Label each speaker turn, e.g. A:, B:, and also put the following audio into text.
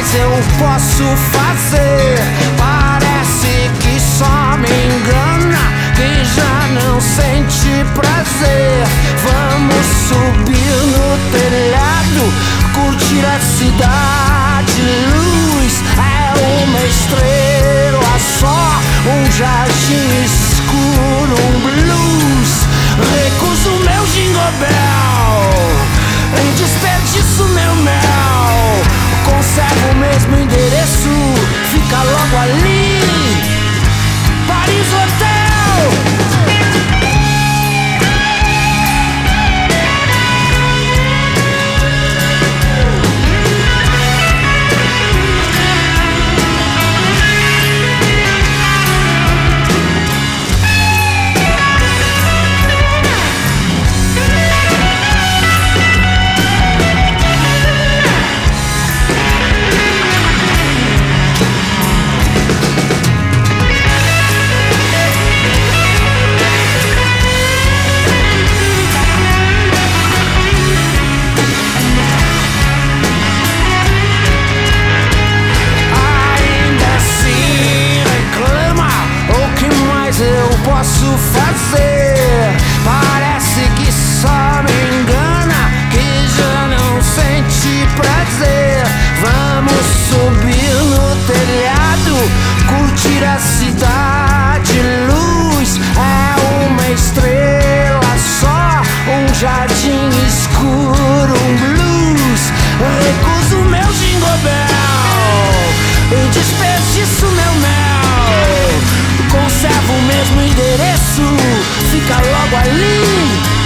A: mais eu posso fazer? Parece que só me engana quem já não sente prazer. Vamos subir no telhado, curtir a cidade. Luz é uma estrela só, um jardim escuro, um blues. Recuso meu jingle bell, em desperdiço meu mel. Conservo o mesmo endereço, fica logo ali, Paris Hotel. Posso fazer? Parece que só me engana quem já não sente prazer. Vamos subir no telhado, curtir a cidade. Luz é uma estrela só, um jardim escuro, um blues. Recuso meu jingle bell, eu desperdiço meu mel. Conservo o mesmo endereço, fica logo ali,